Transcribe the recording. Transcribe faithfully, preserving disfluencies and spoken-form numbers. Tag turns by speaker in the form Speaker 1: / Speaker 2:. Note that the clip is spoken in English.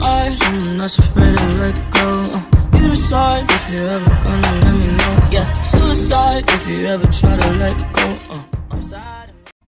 Speaker 1: are someone that's afraid to let go. uh, You decide if you're ever gonna let me know. Yeah, suicide if you ever try to let go. uh, I'm sad.